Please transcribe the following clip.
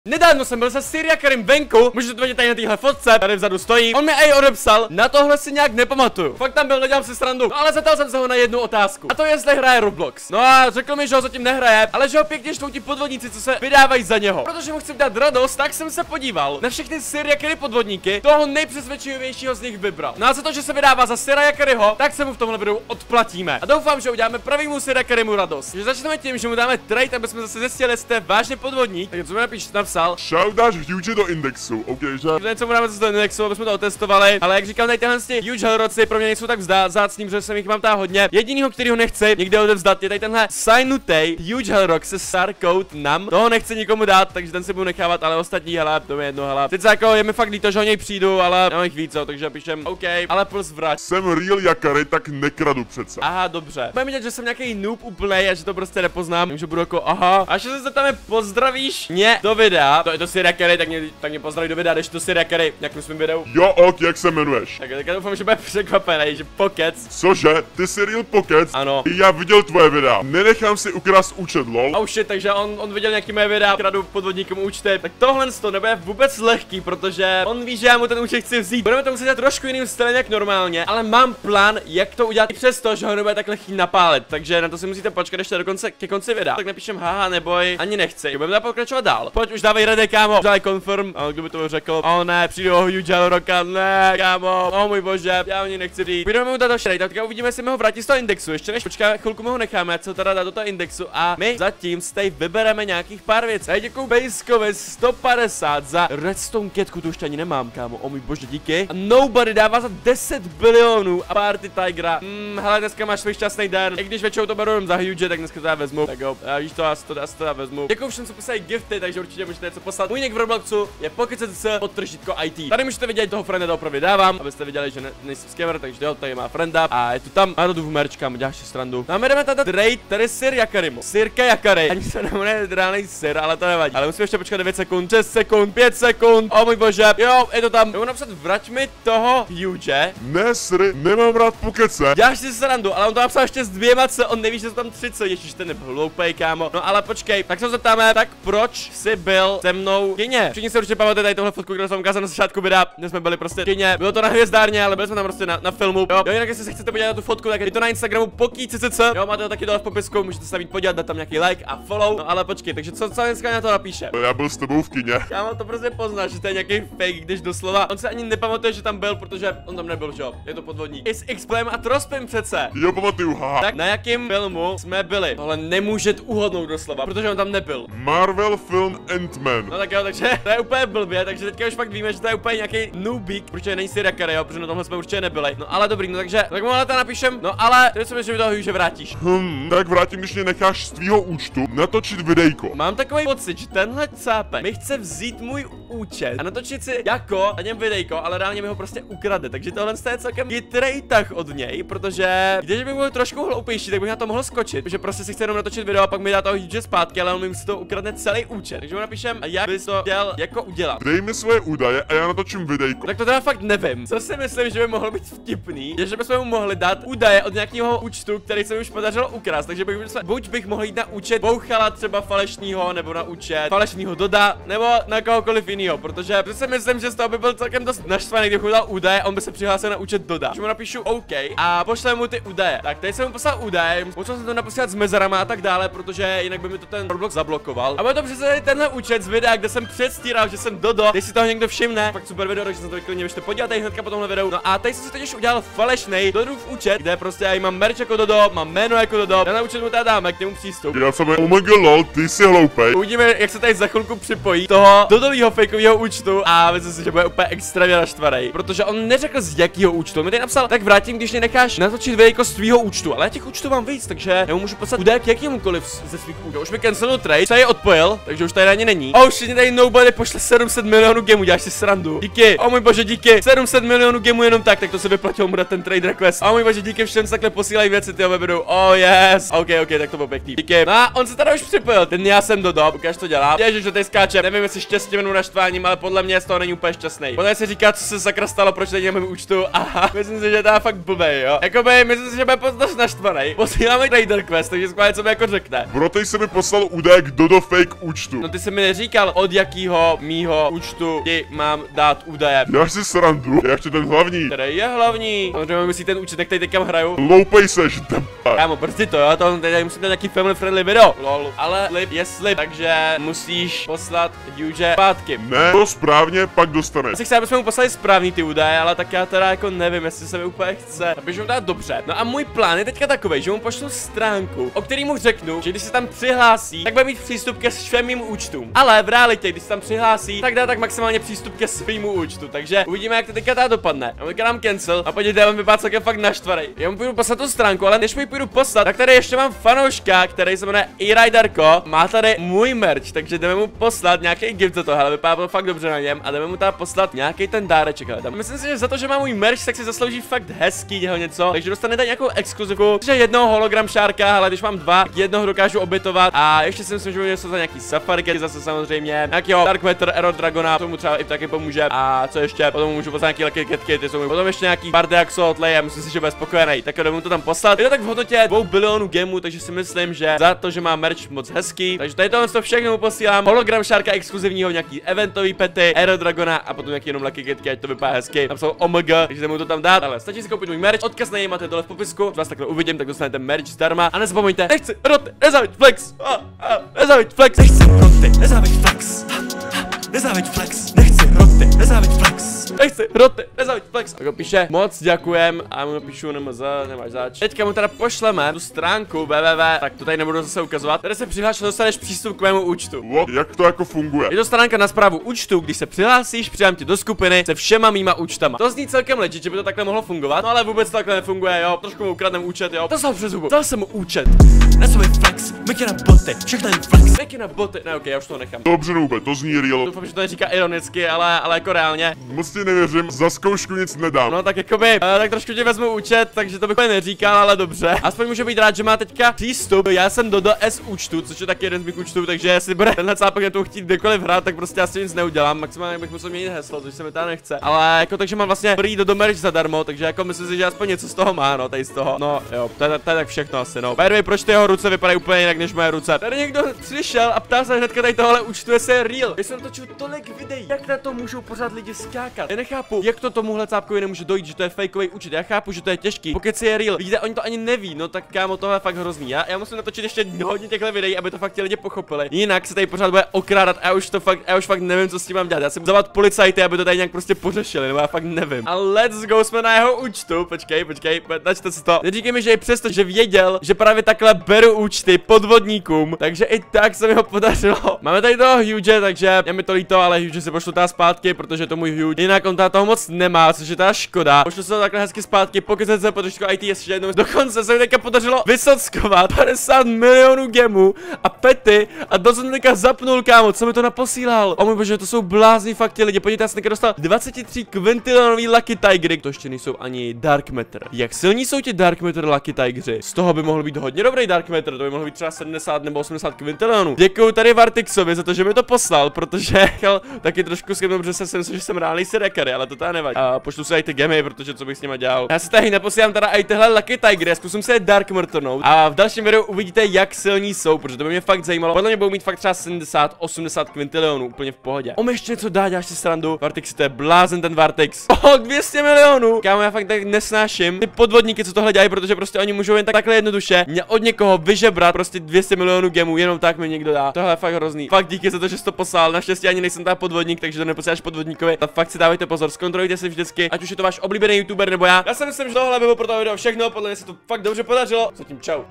Nedávno jsem byl se Syriakarem venku, můžete to vidět tady na téhle fotce, tady vzadu stojí. On mi odepsal, na tohle si nějak nepamatuju. Fakt tam byl, nedělám si srandu. No ale zeptal jsem se ho na jednu otázku. A to jestli hraje Roblox. No a řekl mi, že ho zatím nehraje, ale že ho pěkně štou ti podvodníci, co se vydávají za něho. Protože mu chci dát radost, tak jsem se podíval na všechny Syriakary podvodníky, toho nejpřesvědčivějšího z nich vybral. No a za to, že se vydává za Syriakaryho, tak se mu v tomhle videu odplatíme. A doufám, že uděláme pravýmu Syriakarymu radost. Že začneme tím, že mu dáme trade, aby jsme zase zjistili, jestli jste vážně podvodník. Tak co mi napsal? Šau, dáš huge do indexu, ok, že? Něco mu dáme zase do indexu, aby jsme to otestovali, ale jak říkám, tady tyhle huge hellroci pro mě nejsou tak vzácný, protože jsem jich mám tá hodně. Jedinýho, kterýho nechci někde odevzdat, je tady tenhle Sinutej huge hellrock se star code nam. Toho nechci nikomu dát, takže ten si budu nechávat, ale ostatní hele, to je jedno hele. Teď jako je mi fakt líto, že o něj přijdu, ale nemám jich víc, takže píšem OK, ale plus vrať. Jsem real jakary, tak nekradu přece. Aha, dobře. Budeme vidět, že jsem nějaký noob úplnej a že to prostě nepoznám, takže budu jako aha. A že se zeptáme, pozdravíš mě do videa. To je to Syriakary, tak mě pozdraví do videa, když to Syriakary, jak v svém videu. Jo, ok, jak se jmenuješ? Tak já doufám, že bude překvapený, že pokec. Cože? Ty jsi real pokec? Ano. Já viděl tvoje videa. Nenechám si ukrást účet, lol. Oh shit, takže on viděl nějaký moje videa, kradu podvodníkům účty. Tak tohle to nebude vůbec lehký, protože on ví, že já mu ten účet chci vzít. Budeme to muset dělat trošku jiným stylem jak normálně, ale mám plán, jak to udělat i přesto, že ho nebude tak lehký napálit. Takže na to si musíte počkat ještě ke konci videa. Tak napíšem haha, neboj, ani nechci. Budeme dál pokračovat dál. Pojď už dávej ready, kámo. Dávej confirm. A kdo by to řekl? Oh ne, přijdu o huge hellrocka, ne, kámo. Oh můj bože, já o něj nechci říct. Půjdeme mu dát další, tak uvidíme, jestli mi ho vrátí z toho indexu. Ještě než počkáme, chvilku ho necháme, co teda dá do toho indexu a my zatím z tej vybereme nějakých pár věcí. Děkuju Bejskovi 150 za redstone kitku, tu už ani nemám, kámo. Oh můj bože, díky. A Nobody dává za 10 bilionů a Party Tigera. Hele, dneska máš svůj šťastný den. I když většinou to beru jenom za huge, tak dneska to já vezmu. Tak jo, víš to, asi to vezmu. Děkuju všem, co poslali gifty, takže určitě můžete něco poslat. Můj nick v Robloxu je pokecec_podtržítko IT. Tady můžete vidět, toho frienda to opravdu dávám, abyste viděli, že nejsem scammer, takže jo, tady má frienda a je tu tam. Má to tu v merčkám, děláš si srandu. No a my jdeme tady trade, tady Syriakarimu. Syrka Jakary. Ani se nebude reálný syr, ale to nevadí. Ale musíme ještě počkat 9 sekund, 6 sekund, 5 sekund. O můj bože, jo, je to tam. Jdeme napsat, vrať mi toho huge. Ne, sry, nemám rád pokece. Děláš si srandu, ale on to napsal ještě s 2 C, on neví, že jsou tam 30, ježiš, ten je hloupej, kámo. No ale počkej, tak se zeptáme, tak proč jsi byl se mnou v kině? Všichni se určitě pamatujete tady tohle fotku, kterou jsem ukázal na začátku videa, kde jsme byli prostě v kině. Bylo to na hvězdárně, ale byli jsme tam prostě na filmu. Jo, jinak jestli se chcete podívat na tu fotku, tak je to na Instagramu pokýcc. Jo, máte to taky dole v popisku, můžete se tam jít podívat, dát tam nějaký like a follow. No ale počkej, takže co dneska na to napíše? Já byl s tebou v kině. Kámo, to prostě poznáš, že to je nějaký fake, když doslova on se ani nepamatuje, že tam byl, protože on tam nebyl, že jo? Je to podvodník. I s Xplem a Trospem přece. Jo, pamatuju, haha. Tak na jakém filmu jsme byli? Tohle nemůžete uhodnout doslova, protože on tam nebyl. Marvel film Ant-Man. No tak jo, takže to je úplně blbě, takže teďka už fakt víme, že to je úplně nějaký noobík, protože není Syriakary, jo, protože na tomhle jsme určitě nebyli. No ale dobrý, no takže tak mu ale to napíšem. No ale teď si myslím, že toho už vrátíš. Tak vrátím, když mě necháš z tvýho účtu natočit videjko. Mám takový pocit, že tenhle cápek mi chce vzít můj účet a natočit si jako na něm videjko, ale reálně mi ho prostě ukrade. Takže tohle je celkem chytrý tah od něj, protože když bych byl trošku hloupější, tak bych na to mohl skočit, protože prostě si chce jenom natočit video a pak mi dá toho huge zpátky, ale on mi si to ukradne celý účet. Takže mu napíšem, a jak bys to chtěl jako udělat. Dej mi svoje údaje a já natočím videjko. Tak to teda fakt nevím. Co si myslím, že by mohlo být vtipný, je, že bychom mu mohli dát údaje od nějakého účtu, který se mi už podařilo ukrást. Takže buď bych mohl jít na účet Bouchala třeba falešného, nebo na účet falešného Doda, nebo na kohokoliv jiného, protože si myslím, že z toho by byl celkem dost naštvaný, kdybych mu dal údaje, on by se přihlásil na účet Doda. Takže mu napíšu OK a pošlem mu ty údaje. Tak teď jsem mu poslal údaje, musel jsem to naposílat s mezerama a tak dále, protože jinak by mi to ten Roblox zablokoval. A bude to přesně tenhle účet z videa, kde jsem předstíral, že jsem Dodo. Když si toho někdo všimne, fakt super video, takže jsem to vyklidně ještě podívat hnedka po tomhle videu. No a teď jsem si totiž udělal falešný Dodův účet, kde prostě já mám merch jako Dodo, mám jméno jako Dodo. Na účet mu teda dáme k němu přístup. Já jsem oh my god, lol, ty jsi hloupej. Uvidíme, jak se tady za chvilku připojí toho Dodovýho fakeového účtu a myslím si, že bude úplně extrémně naštvaný, protože on neřekl z jakého účtu. On mi tady napsal, tak vrátím, když mě necháš natočit videjko z tvýho účtu, ale já těch účtů mám víc, takže já mu můžu poslat údaje k jakémukoliv ze svých údajů. Už mi cancelil trade, se je odpojil, takže už tady ani není. Oh shit, tady Nobody pošle 700 milionů gemů, děláš si srandu. Díky, oh můj bože, díky. 700 milionů gemů jenom tak to se vyplatilo mu dát ten trade request. Oh můj bože, díky všem, co takhle posílají věci, ty vedou. Oh yes. OK, tak to bylo pěkný. Díky. No a on se tady už připojil. Ten já jsem Dodo, ukáž to dělá. Ježiš, že tady skáče. Nevím, jestli štěstí mnou naštvat. využíváním, ale podle mě z toho není úplně šťastný. Podle mě si říká, co se sakra stalo, proč není na mém účtu. Aha, myslím si, že to je fakt blbej, jo. Jakoby, myslím si, že bude dost naštvaný. Posíláme Trader Quest, takže schválně, co mi jako řekne. Brotej se mi poslal údaj k Dodo fake účtu. No ty jsi mi neříkal, od jakýho mýho účtu ti mám dát údaje. Já si srandu, já chci ten hlavní. Který je hlavní? Samozřejmě myslí ten účet, na který teďka hraju. Loupej seš, deba. Kámo, prostě to jo, to tady musím dát nějaký family friendly video. Lol. Ale slib je slib, takže musíš poslat huge zpátky. Ne, to správně, pak dostaneš. Asi chci, abychom mu poslali správný ty údaje, ale tak já teda jako nevím, jestli se mi úplně chce. Tak běžím dát dobře. No a můj plán je teďka takový, že mu pošlu stránku, o který mu řeknu, že když se tam přihlásí, tak bude mít přístup ke všem mým účtům. Ale v realitě, když se tam přihlásí, tak dá tak maximálně přístup ke svýmu účtu. Takže uvidíme, jak to teďka tá dopadne. A teďka dám cancel a podívejte, on vypadá celkem fakt naštvaný. Já mu půjdu poslat tu stránku, ale než mi půjdu poslat, tak tady ještě mám fanouška, který se jmenuje iRiderko. Má tady můj merch, takže jdeme mu poslat nějaký gift za to, ale vypadá to fakt dobře na něm a jdeme mu tam poslat nějaký ten dáreček. Myslím si, že za to, že má můj merch, tak si zaslouží fakt hezký něco, takže dostanete nějakou exkluzivku, že jednoho hologram šárka, ale když mám dva, tak jednoho dokážu obětovat a ještě si myslím, že něco za nějaký safari, který zase samozřejmě nějakého Dark Matter, Aero Dragona, tomu třeba i taky pomůže a co ještě, potom můžu poslat nějaký Lucky Cat Kit, potom ještě nějaký Bardiak Sotley a myslím si, že bude spokojený, tak jdeme mu to tam poslat. Je to tak v hodnotě 2 bilionů gemů, takže si myslím, že za to, že má merch moc hezký, takže tady to všechno mu posílám, hologram šárka exkluzivního, nějaký eventový pety, Aero Dragona a potom nějaký jenom Lucky Cat Kit, to vypadá hezky. Tam jsou OMG, takže mu to tam dát, ale stačí si koupit můj merch, odkaz na něj máte dole v popisku, vás takhle uvidím, tak dostanete merch zdarma a nezapomeňte, nechci roty, nezaviď flex, nezaviď flex, nechci roty, nezaviď flex, nezaviď flex, nechci roty, nezaviď flex. Nechci roty, nezaviď flex. Jako píše, moc děkujem a mu napíšu NMZ, nemáš zač. Teďka mu teda pošleme tu stránku www, tak to tady nebudu zase ukazovat. Tady se přihláš a dostaneš přístup k mému účtu. What? Jak to jako funguje? Je to stránka na správu účtu, když se přihlásíš, přidám ti do skupiny se všema mýma účtama. To zní celkem legit, že by to takhle mohlo fungovat, no ale vůbec to takhle nefunguje, jo. Trošku mu ukradnem účet, jo. To jsem přes hubu. Dal jsem mu účet. Nezaviď flex, Mickey na boty, všechno jen flex. Mickey na boty, ne, já už to nechám. Dobře, Nube, to zní real. Doufám, že to neříká ironicky, ale jako reálně. Moc ti nevěřím, za zkoušku nic nedám. No tak jakoby, tak trošku ti vezmu účet, takže to bych úplně neříkal, ale dobře. Aspoň můžu být rád, že má teďka přístup. Já jsem do DS účtu, což je taky jeden z mých účtů, takže jestli bude tenhle cápek na to chtít kdekoliv hrát, tak prostě asi nic neudělám. Maximálně bych musel měnit heslo, což se mi tam nechce. Ale jako takže mám vlastně free do merch zadarmo, takže jako myslím si, že aspoň něco z toho má, no, tady z toho. No jo, to je tak všechno asi, no. By the way, proč ty jeho ruce vypadají úplně jinak než moje ruce? Tady někdo přišel a ptá se hnedka tady tohle účtu, jestli je real. Já jsem točil tolik videí, jak na to můžou pořád lidi skákat. Já nechápu, jak to tomuhle cápkovi nemůže dojít, že to je fakeový účet. Já chápu, že to je těžký. Pokud si je real, vidíte, oni to ani neví, no tak kámo, tohle je fakt hrozný. Já musím natočit ještě hodně těchto videí, aby to fakt ti lidi pochopili. Jinak se tady pořád bude okrádat a já už fakt nevím, co s tím mám dělat. Já jsem zavolat policajty, aby to tady nějak prostě pořešili, nebo já fakt nevím. A let's go, jsme na jeho účtu. Počkej, načte si to. Neříkej mi, že i přesto, že věděl, že právě takhle beru účty podvodníkům, takže i tak se mi ho podařilo. Máme tady toho Huge, takže je mi to líto, ale Huge se pošlu zpátky, protože to můj Huge. Jinak on toho moc nemá, což je ta škoda. Pošlu se to takhle hezky zpátky, pokud se podařilo IT ještě jednou. Dokonce se mi teďka podařilo vysockovat 50 milionů gemů a pety a to jsem teďka zapnul, kámo, co mi to naposílal. O můj bože, to jsou blázní fakt ti lidi. Podívejte, já jsem teďka dostal 23 kvintilionový Lucky Tigery. To ještě nejsou ani Dark Matter. Jak silní jsou ti Dark Matter Lucky Tigři? Z toho by mohl být hodně dobrý Dark Matter, to by mohlo být třeba 70 nebo 80 kvintilionů. Děkuju tady Vartixovi za to, že mi to poslal, protože chtěl taky trošku skvělou, protože jsem myslel, že jsem reálný Sirekary, ale to teda nevadí. A pošlu si i ty gemy, protože co bych s nima dělal. Já si tady neposílám teda i tyhle Lucky Tigery, zkusím si je Dark Matternout a v dalším videu uvidíte, jak silní jsou, protože to by mě fakt zajímalo. Podle mě budou mít fakt třeba 70, 80 kvintilionů, úplně v pohodě. Ještě něco dá, děláš si srandu. Vartix, to je blázen ten Vartix. 200 milionů. Kámo, já fakt tak nesnáším ty podvodníky, co tohle dělají, protože prostě oni můžou jen takhle jednoduše mě od někoho vyžebrat prostě 200 milionů gemů, jenom tak mi někdo dá. Tohle je fakt hrozný. Fakt díky za to, že jsi to poslal. Naštěstí ani nejsem ta podvodník, takže to neposíláš podvodníkovi. A fakt si dávejte pozor, zkontrolujte si vždycky, ať už je to váš oblíbený YouTuber nebo já. Já si myslím, že tohle bylo pro to video všechno, podle mě se to fakt dobře podařilo. Zatím čau.